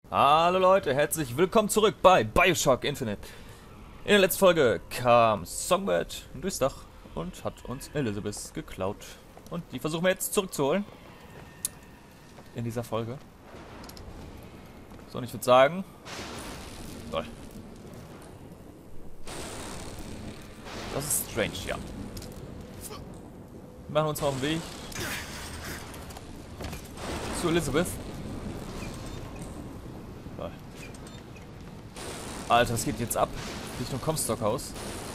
Hallo Leute, herzlich willkommen zurück bei BioShock Infinite. In der letzten Folge kam Songbird durchs Dach und hat uns Elizabeth geklaut. Und die versuchen wir jetzt zurückzuholen. In dieser Folge. So, und ich würde sagen... Toll. Das ist strange, ja. Wir machen uns auf den Weg zu Elizabeth. Toll. Alter, was geht jetzt ab? Richtung Comstock-Haus.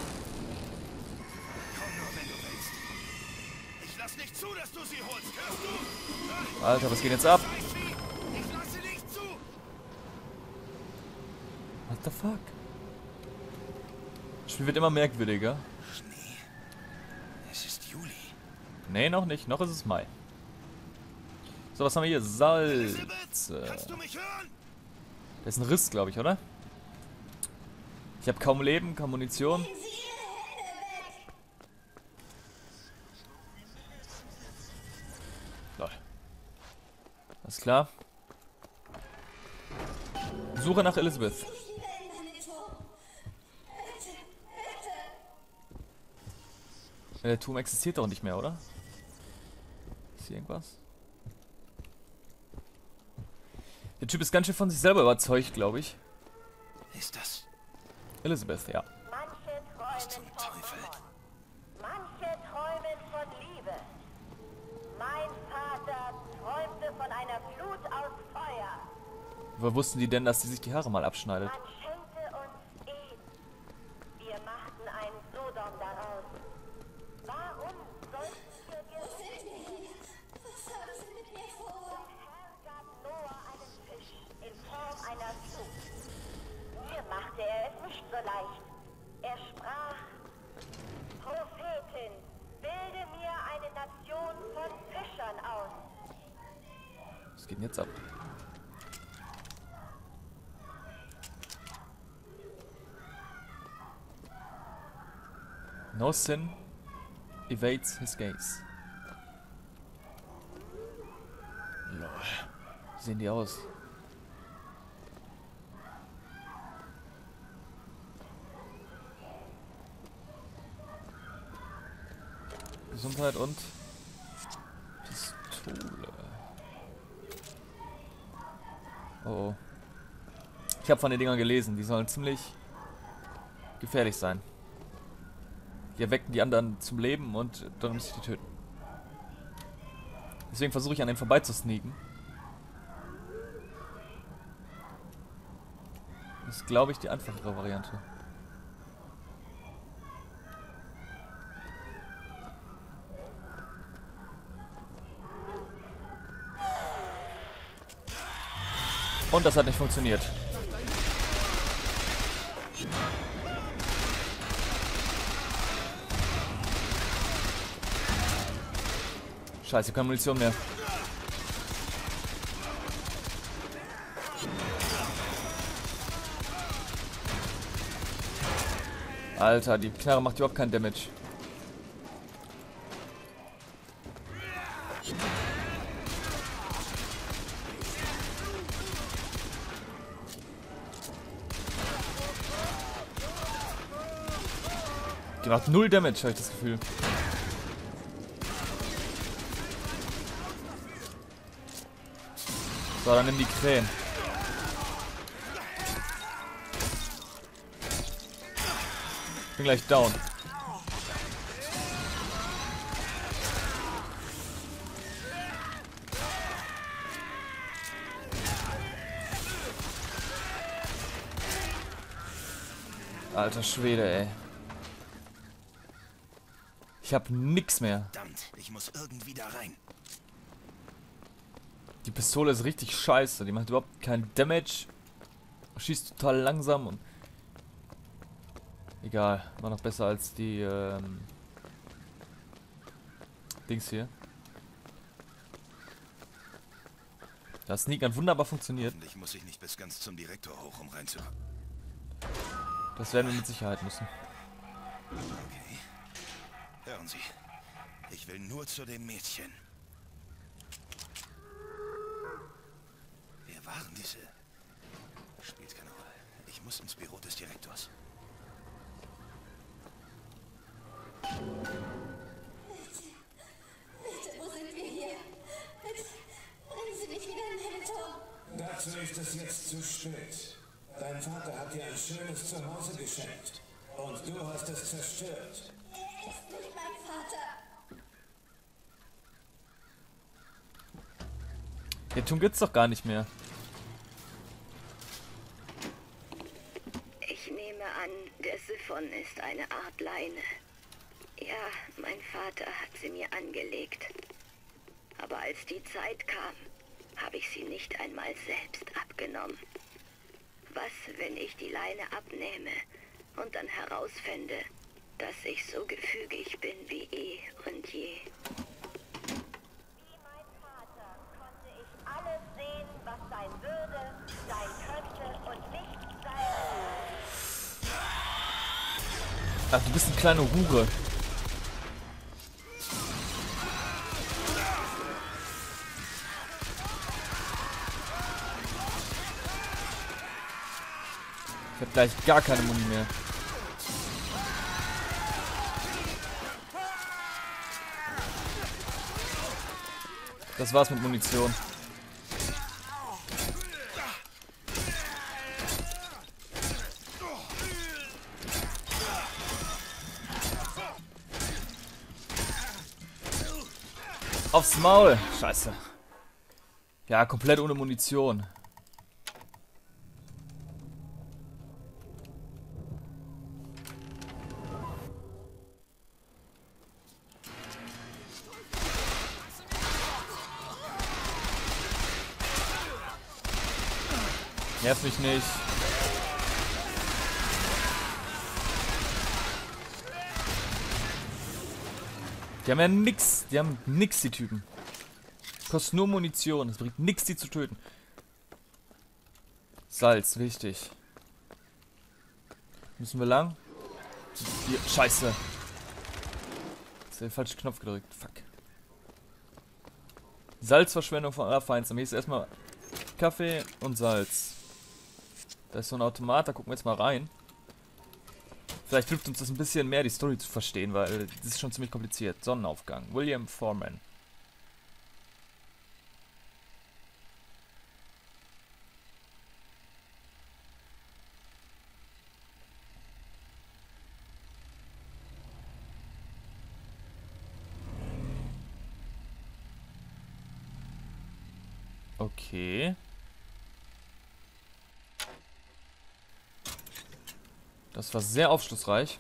Komm nur, wenn du willst. Ich lass nicht zu, dass du sie holst, hörst du? Alter, was geht jetzt ab? Scheißvieh! Ich lasse nicht zu! What the fuck? Das Spiel wird immer merkwürdiger. Schnee. Es ist Juli. Nee, noch nicht. Noch ist es Mai. So, was haben wir hier? Salz. Elizabeth, kannst du mich hören? Das ist ein Riss, glaube ich, oder? Ich habe kaum Leben, kaum Munition. Lol. Alles klar. Suche nach Elizabeth. Der Turm existiert doch nicht mehr, oder? Ist hier irgendwas? Der Typ ist ganz schön von sich selber überzeugt, glaube ich. Ist das... Elizabeth, ja. Manche Was zum träumen von Teufel? Mord. Manche träumen von Liebe. Mein Vater träumte von einer Flut aus Feuer. Woher wussten die denn, dass sie sich die Haare mal abschneidet? Man schenkte uns Ehen. Wir machten ein Sodom daraus. Warum sollten wir dir... Was haben Sie mit mir vor? Herr gab Noah einen Fisch in Form einer Flut. Mir machte er es nicht so leicht. Er sprach: Prophetin, bilde mir eine Nation von Fischern aus. Was geht denn jetzt ab? No sin evades his gaze. Lol. Wie sehen die aus? Gesundheit und Pistole. Oh, oh. Ich habe von den Dingern gelesen, die sollen ziemlich gefährlich sein. Die erwecken die anderen zum Leben und dann muss ich die töten. Deswegen versuche ich an denen vorbeizusneaken. Das ist, glaube ich, die einfachere Variante. Und das hat nicht funktioniert. Scheiße, keine Munition mehr. Alter, die Knarre macht überhaupt keinen Damage. Die macht null Damage, habe ich das Gefühl. So, dann nimm die Krähen. Ich bin gleich down. Alter Schwede, ey. Ich hab nix mehr. Verdammt, ich muss irgendwie da rein. Die Pistole ist richtig scheiße. Die macht überhaupt keinen Damage. Schießt total langsam und... Egal. War noch besser als die, Dings hier. Das Sneak hat wunderbar funktioniert. Hoffentlich muss ich nicht bis ganz zum Direktor hoch, um reinzukommen. Das werden wir mit Sicherheit müssen. Okay. Hören Sie, ich will nur zu dem Mädchen. Wer waren diese Bitte, wo sind wir hier? Bitte, bringen Sie mich wieder in meine Tor. Dazu ist es jetzt zu spät. Dein Vater hat dir ein schönes Zuhause geschenkt. Und du hast es zerstört. Er ist nicht mein Vater. Der Turm gibt's doch gar nicht mehr. Ich nehme an, der Siphon ist eine Art Leine. Ja, mein Vater hat sie mir angelegt. Aber als die Zeit kam, habe ich sie nicht einmal selbst abgenommen. Was, wenn ich die Leine abnehme und dann herausfände, dass ich so gefügig bin wie eh und je? Wie mein Vater konnte ich alles sehen, was sein würde, sein könnte und nicht sein wird. Ach, du bist eine kleine Hure. Ich hab gleich gar keine Muni mehr. Das war's mit Munition. Aufs Maul. Scheiße. Ja, komplett ohne Munition. Nerv mich nicht. Die haben ja nix. Die haben nix, die Typen. Kostet nur Munition. Es bringt nix, die zu töten. Salz, wichtig. Müssen wir lang? Hier, scheiße. Jetzt habe ich den falschen Knopf gedrückt. Fuck. Salzverschwendung von Allerfeindstem. Hier ist erstmal Kaffee und Salz. Da ist so ein Automat, da gucken wir jetzt mal rein. Vielleicht hilft uns das ein bisschen mehr, die Story zu verstehen, weil das ist schon ziemlich kompliziert. Sonnenaufgang. William Foreman. Okay. Das war sehr aufschlussreich.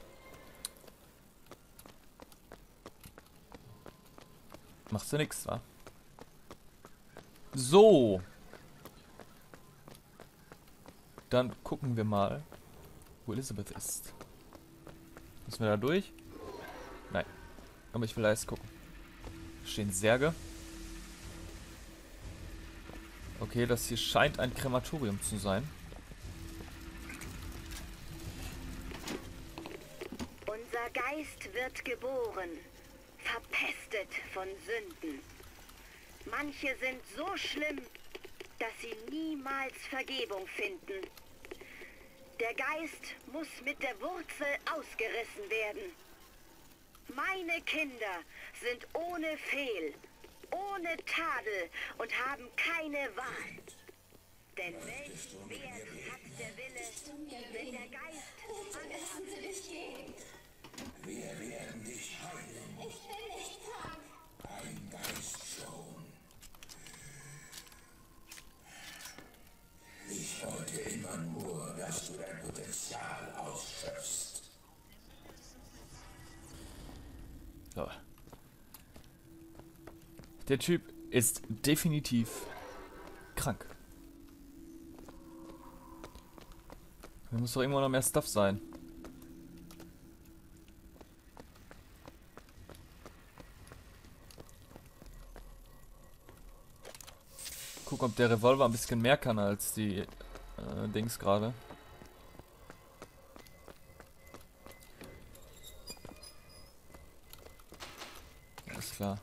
Machst du nix, wa? So. Dann gucken wir mal, wo Elizabeth ist. Müssen wir da durch? Nein. Aber ich will da erst gucken. Da stehen Särge. Okay, das hier scheint ein Krematorium zu sein. Unser Geist wird geboren, verpestet von Sünden. Manche sind so schlimm, dass sie niemals Vergebung finden. Der Geist muss mit der Wurzel ausgerissen werden. Meine Kinder sind ohne Fehl, ohne Tadel und haben keine Wahl. Denn welchen Wert hat der Wille, wenn der Geist Bitte lassen Sie mich gehen. Wir werden dich heilen. Ich bin nicht krank. Ein Geist schon. Ich wollte immer nur, dass du dein Potenzial ausschöpfst. So. Der Typ ist definitiv krank. Da muss doch irgendwo noch mehr Stuff sein. Guck, ob der Revolver ein bisschen mehr kann als die Dings gerade. Alles klar.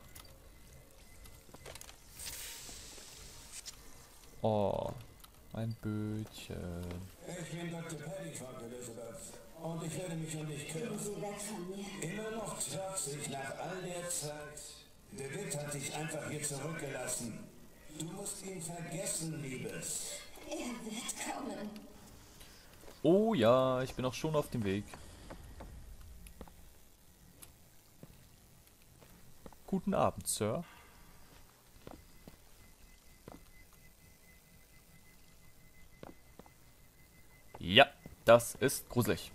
Oh, ein Bötchen. Ich bin Dr. Paddyford, Elizabeth. Und ich werde mich um dich kümmern. Gehen Sie weg von mir. Immer noch trotzig nach all der Zeit. De Witt hat dich einfach hier zurückgelassen. Du musst ihn vergessen, Liebes. Er wird kommen. Oh ja, ich bin auch schon auf dem Weg. Guten Abend, Sir. Ja, das ist gruselig.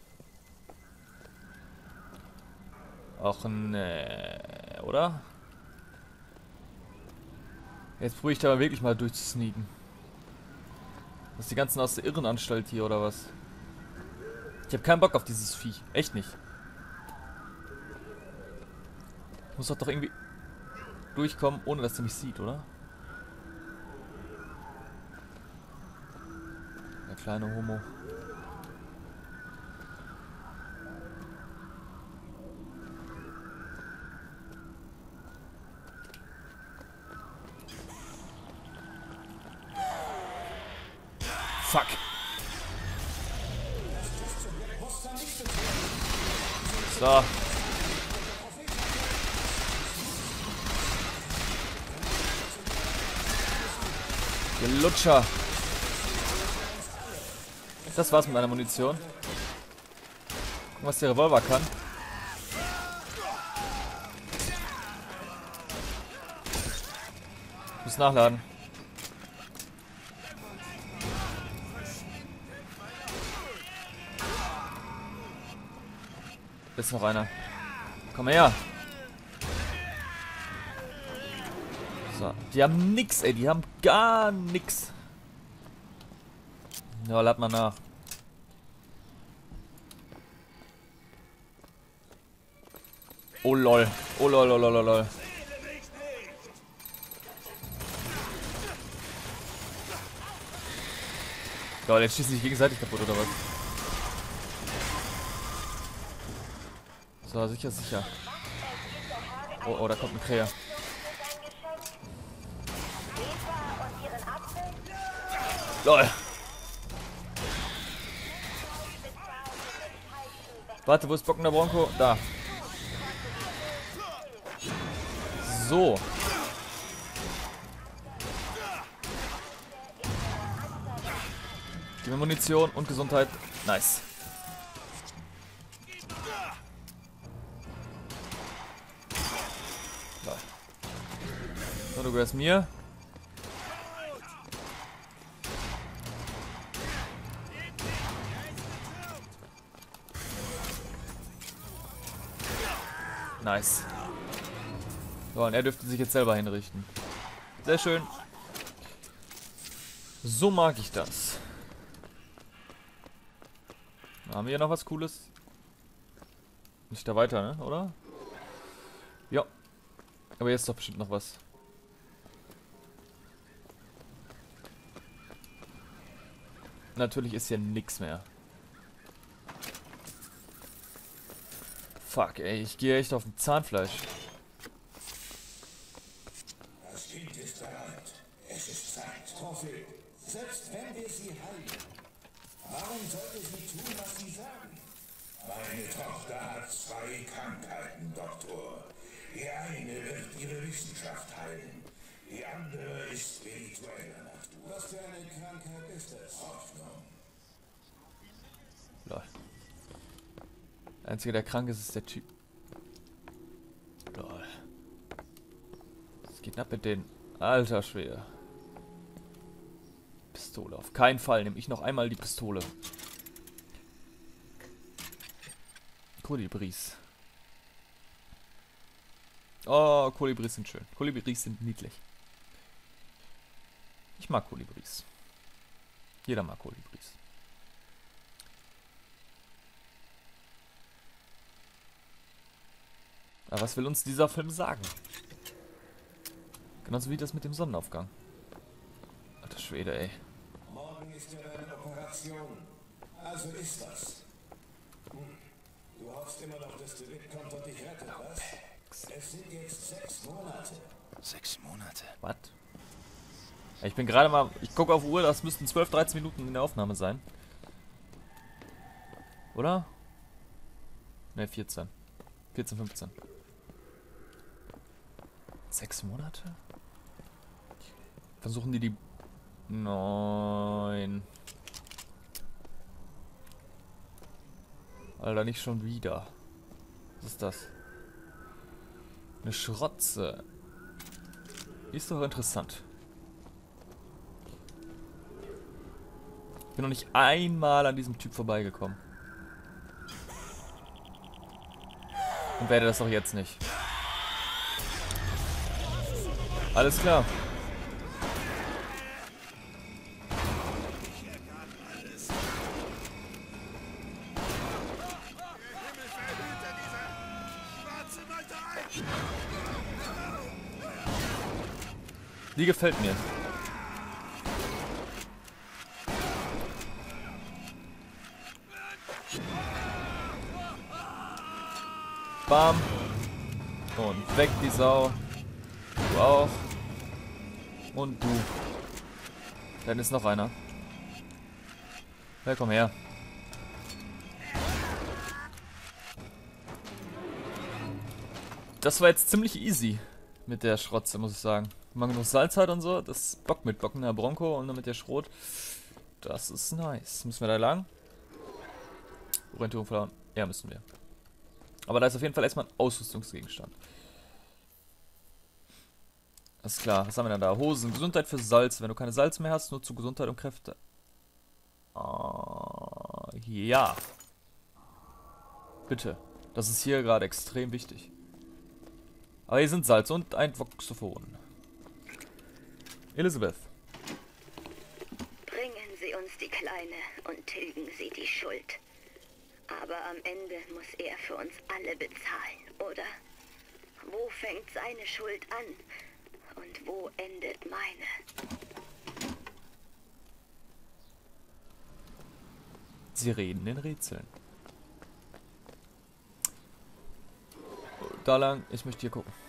Auch oder? Jetzt probiere ich da aber wirklich mal durchzusneaken. Das ist die ganzen aus der Irrenanstalt hier, oder was? Ich habe keinen Bock auf dieses Viech. Echt nicht. Ich muss doch irgendwie durchkommen, ohne dass er mich sieht, oder? Der kleine Homo. Fuck. So. Ihr Lutscher. Das war's mit meiner Munition. Gucken, was der Revolver kann. Ich muss nachladen. Ist noch einer. Komm her. So, die haben nix, ey. Die haben gar nix. Ja, lad mal nach. Oh lol. Oh lol, lol, lol, lol. Ja, jetzt schießen sich gegenseitig kaputt, oder was? So, sicher, sicher. Oh, oh, da kommt ein Kräher. LOL. Warte, wo ist Bockender Bronco? Da. So. Gib mir Munition und Gesundheit. Nice. So, du gehörst mir. Nice. So, und er dürfte sich jetzt selber hinrichten. Sehr schön. So mag ich das. Haben wir hier noch was Cooles? Nicht da weiter, ne? Oder? Ja. Aber jetzt ist doch bestimmt noch was. Natürlich ist hier nix mehr. Fuck, ey, ich gehe echt auf dem Zahnfleisch. Das Kind ist bereit. Es ist Zeit. Trophy, selbst wenn wir sie heilen, warum sollte sie tun, was sie sagen? Meine Tochter hat 2 Krankheiten, Doktor. Die eine wird ihre Wissenschaft heilen. Die andere ist spiritueller Natur. Was für eine Krankheit ist das? Hoffnung. Lol. Der Einzige, der krank ist, ist der Typ. Lol. Was geht ab mit den... Alter Schwede. Pistole. Auf keinen Fall nehme ich noch einmal die Pistole. Kolibris. Oh, Kolibris sind schön. Kolibris sind niedlich. Ich mag Kolibris. Jeder mag Kolibris. Aber was will uns dieser Film sagen? Genauso wie das mit dem Sonnenaufgang. Alter Schwede, ey. Morgen ist ja deine Operation. Also ist das. Du hoffst immer noch, dass de Witt kommt und dich rettet, was? Es sind jetzt 6 Monate. 6 Monate. Was? Ich bin gerade mal... Ich gucke auf Uhr, das müssten 12, 13 Minuten in der Aufnahme sein. Oder? Ne, 14. 14, 15. 6 Monate? Versuchen die 9. Alter, nicht schon wieder. Was ist das? Eine Schrotze. Die ist doch interessant. Ich bin noch nicht einmal an diesem Typ vorbeigekommen. Und werde das doch jetzt nicht. Alles klar. Die gefällt mir. Bam. Und weg die Sau. Du auch. Und du. Dann ist noch einer. Ja, komm her. Das war jetzt ziemlich easy mit der Schrotze, muss ich sagen. Wenn man genug Salz hat und so, das bockt mit Bockener Bronco und dann mit der Schrot. Das ist nice. Müssen wir da lang? Orientierung verloren. Ja, müssen wir. Aber da ist auf jeden Fall erstmal ein Ausrüstungsgegenstand. Alles klar, was haben wir denn da? Hosen, Gesundheit für Salz. Wenn du keine Salz mehr hast, nur zu Gesundheit und Kräfte. Ja. Bitte. Das ist hier gerade extrem wichtig. Aber hier sind Salz und ein Voxophon. Elizabeth. Bringen Sie uns die Kleine und tilgen Sie die Schuld. Aber am Ende muss er für uns alle bezahlen, oder? Wo fängt seine Schuld an? Und wo endet meine? Sie reden in Rätseln. Da lang, ich möchte hier gucken.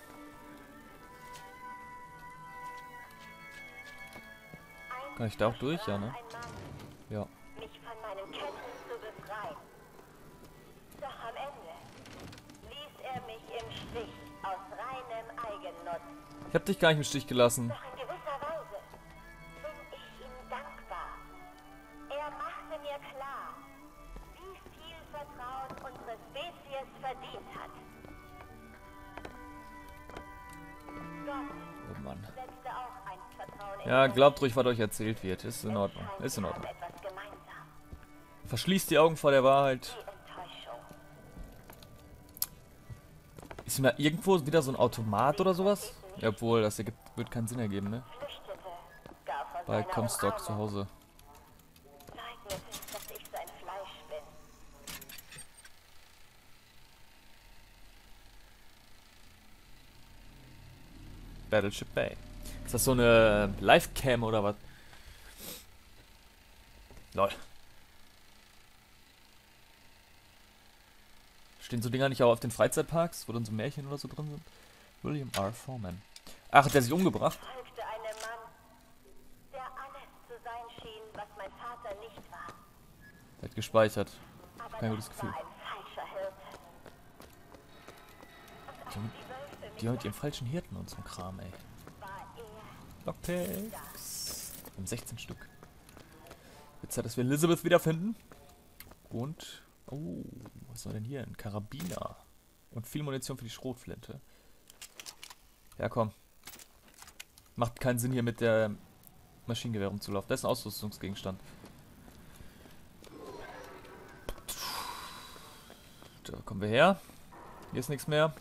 Kann ich da auch durch, ja, ne? Ja. Mich von meinen Ketten zu befreien. Doch am Ende ließ er mich im Stich aus reinem Eigennutz. Ich hab dich gar nicht im Stich gelassen. Doch in gewisser Weise bin ich ihm dankbar. Er machte mir klar, wie viel Vertrauen unsere Spezies verdient hat. Gott Oh Mann. setzte auch ein Vertrauen in Ja, mich. glaubt ruhig, was euch erzählt wird. Ist in Ordnung. Ist in Ordnung. Etwas gemeinsam. Verschließt die Augen vor der Wahrheit. Die Enttäuschung. Ist mir irgendwo wieder so ein Automat oder sowas? Ja, obwohl, das wird keinen Sinn ergeben, ne? Flüchtete gar von Bei seiner Comstock zu Umarmung. Hause. Leugnete, dass ich sein Fleisch bin. Battleship Bay. Ist das so eine Livecam oder was? Lol. Stehen so Dinger nicht auch auf den Freizeitparks, wo dann so Märchen oder so drin sind? William R. Foreman. Ach, hat der sich umgebracht? Folgte einem Mann, der alles zu sein schien, was mein Vater nicht war. Der hat gespeichert. Aber Kein das gutes Gefühl. war ein falscher Hirte. Die haben mit ihrem falschen Hirten und so ein Kram, ey. War er Lockpicks. Wir haben 16 Stück. Jetzt Zeit, dass wir Elizabeth wiederfinden. Und... Oh, was war denn hier? Ein Karabiner. Und viel Munition für die Schrotflinte. Ja, komm. Macht keinen Sinn, hier mit der Maschinengewehr rumzulaufen. Das ist ein Ausrüstungsgegenstand. Da kommen wir her. Hier ist nichts mehr.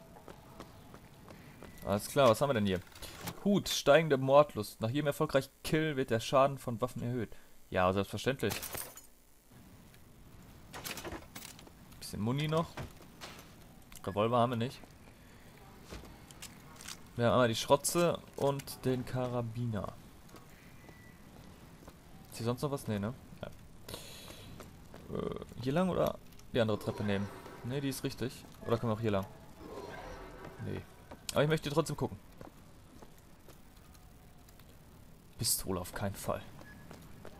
Alles klar, was haben wir denn hier? Hut, steigende Mordlust. Nach jedem erfolgreichen Kill wird der Schaden von Waffen erhöht. Ja, selbstverständlich. Bisschen Muni noch. Revolver haben wir nicht. Wir haben einmal die Schrotze und den Karabiner. Ist hier sonst noch was? Nee, ne? Ja. Hier lang oder die andere Treppe nehmen? Ne, die ist richtig. Oder können wir auch hier lang? Nee. Aber ich möchte trotzdem gucken. Pistole auf keinen Fall.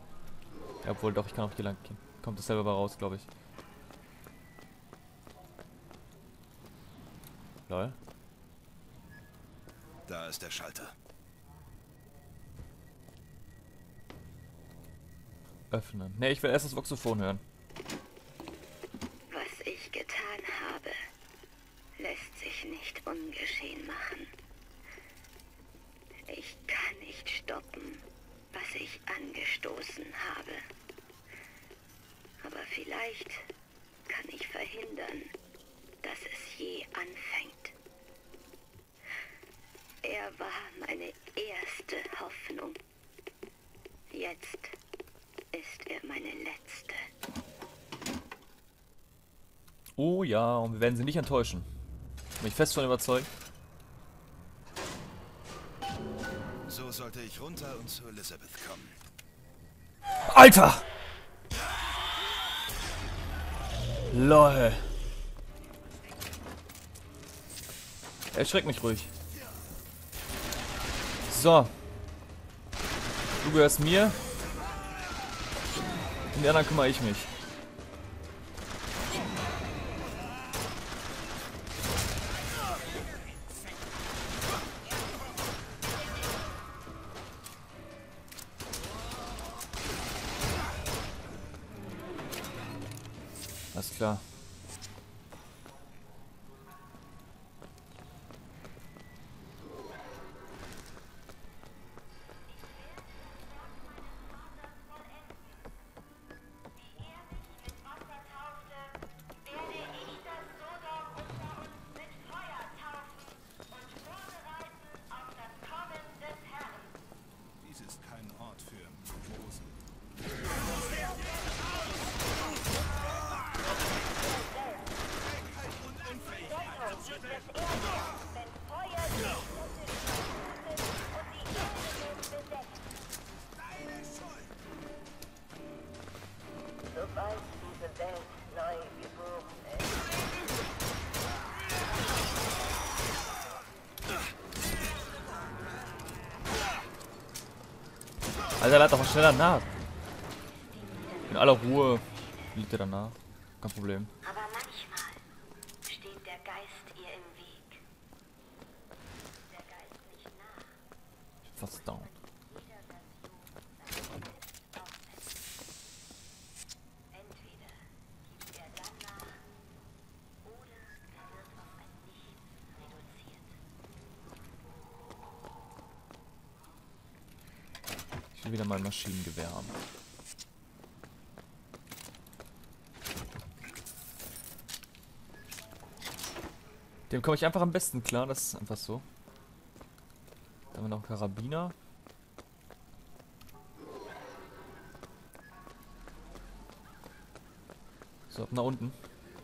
Ja, obwohl doch, ich kann auch hier lang gehen. Kommt das selber raus, glaube ich. Lol. Da ist der Schalter. Öffnen. Ne, ich will erst das Voxophon hören. Was ich getan habe, lässt sich nicht ungeschehen machen. Ich kann nicht stoppen, was ich angestoßen habe. Aber vielleicht kann ich verhindern, dass es je anfängt. Er war meine erste Hoffnung. Jetzt ist er meine letzte. Oh ja, und wir werden sie nicht enttäuschen. Bin ich fest von überzeugt. So sollte ich runter und zu Elizabeth kommen. Alter! LOL. Erschreck mich ruhig. So. Du gehörst mir. Um die anderen kümmere ich mich. Alles klar. Dies ist kein Ort für Mimosen. Sobald diese Welt neu geboren ist. Alter, lad doch mal schneller nach. In aller Ruhe liegt er danach. Kein Problem. Aber manchmal steht der Geist ihr im Weg. Der Geist nicht nah. Fast down. Jeder Version seiner aufsetzt. Entweder gibt er dann nach, oder er wird auf ein Nichts reduziert. Ich will wieder mein Maschinengewehr haben. Dem komme ich einfach am besten klar, das ist einfach so. Dann haben wir noch einen Karabiner. So, ab nach unten.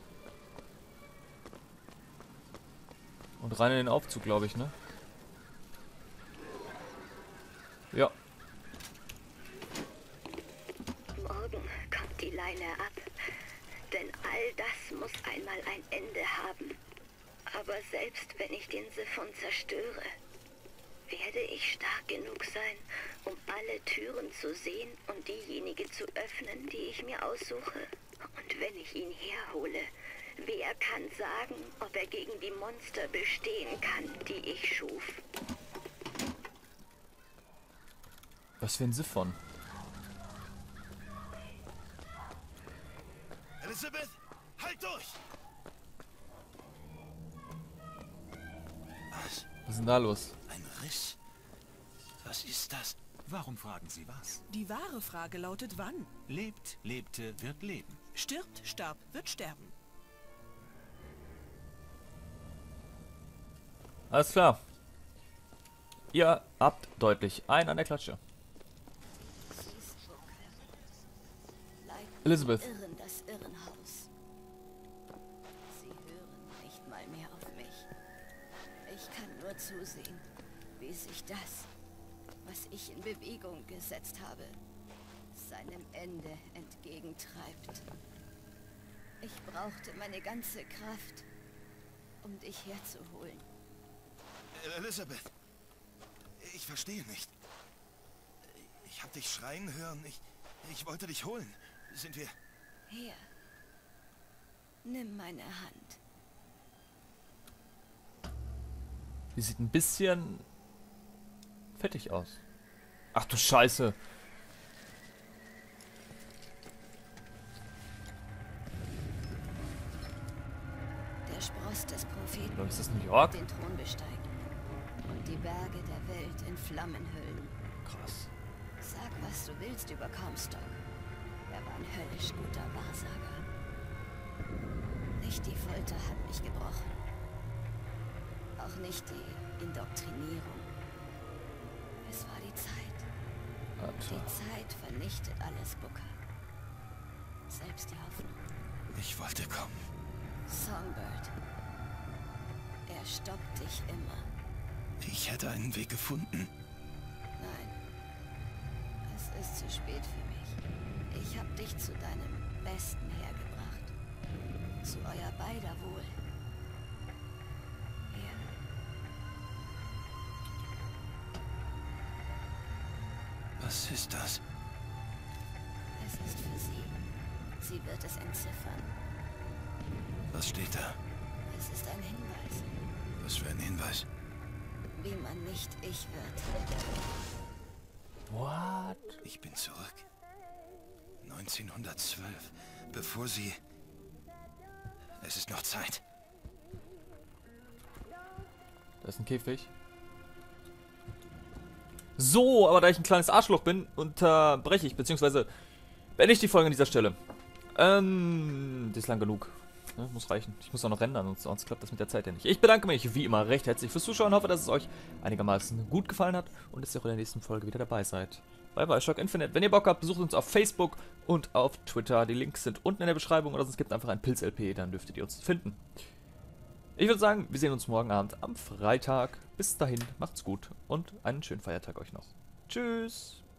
Und rein in den Aufzug, glaube ich, ne? Ja. Morgen kommt die Leine ab. Denn all das muss einmal ein Ende haben. Aber selbst wenn ich den Siphon zerstöre, werde ich stark genug sein, um alle Türen zu sehen und diejenige zu öffnen, die ich mir aussuche. Und wenn ich ihn herhole, wer kann sagen, ob er gegen die Monster bestehen kann, die ich schuf? Was für ein Siphon? Elizabeth, halt durch! Was? Was ist denn da los? Ein Riss? Was ist das? Warum fragen Sie was? Die wahre Frage lautet wann? Lebt, lebte, wird leben. Stirbt, starb, wird sterben. Alles klar. Ihr habt deutlich einen an der Klatsche. Elizabeth. Irren das Irrenhaus. Sie hören nicht mal mehr auf mich. Ich kann nur zusehen, wie sich das, was ich in Bewegung gesetzt habe, seinem Ende entgegentreibt. Ich brauchte meine ganze Kraft, um dich herzuholen. Elizabeth, ich verstehe nicht. Ich habe dich schreien hören. Ich wollte dich holen. Sind wir... Hier, nimm meine Hand. Die sieht ein bisschen fettig aus. Ach du Scheiße. Der Spross des Propheten Oder ist das New York? wird den Thron besteigen und die Berge der Welt in Flammen hüllen. Krass. Sag, was du willst über Comstock. Er war ein höllisch guter Wahrsager. Nicht die Folter hat mich gebrochen. Auch nicht die Indoktrinierung. Es war die Zeit. Die Zeit vernichtet alles, Booker. Selbst die Hoffnung. Ich wollte kommen. Songbird. Er stoppt dich immer. Ich hätte einen Weg gefunden. Nein. Es ist zu spät für mich. Ich habe dich zu deinem Besten hergebracht. Zu euer beider Wohl. Hier. Was ist das? Es ist für sie. Sie wird es entziffern. Was steht da? Es ist ein Hinweis, Was für ein Hinweis? wie man nicht ich wird. What? Ich bin zurück. 1912. Bevor sie... Es ist noch Zeit. Da ist ein Käfig. So, aber da ich ein kleines Arschloch bin, unterbreche ich, beziehungsweise beende ich die Folge an dieser Stelle. Die ist lang genug. Ne, muss reichen. Ich muss auch noch rendern, sonst klappt das mit der Zeit ja nicht. Ich bedanke mich wie immer recht herzlich fürs Zuschauen. Hoffe, dass es euch einigermaßen gut gefallen hat und dass ihr auch in der nächsten Folge wieder dabei seid. Bei Bioshock Infinite. Wenn ihr Bock habt, besucht uns auf Facebook und auf Twitter. Die Links sind unten in der Beschreibung oder sonst gibt einfach ein Pilz-LP, dann dürftet ihr uns finden. Ich würde sagen, wir sehen uns morgen Abend am Freitag. Bis dahin, macht's gut und einen schönen Feiertag euch noch. Tschüss!